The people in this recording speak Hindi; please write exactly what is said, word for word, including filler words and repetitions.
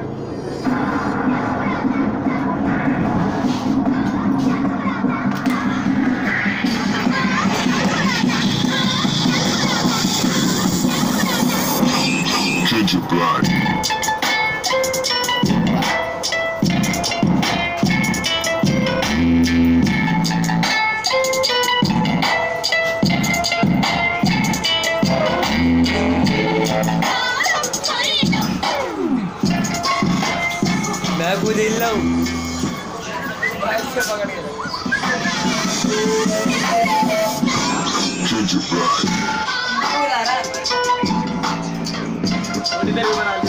Ginger blood. मैं खुद हिल रहा हूँ। Ginger blood. बना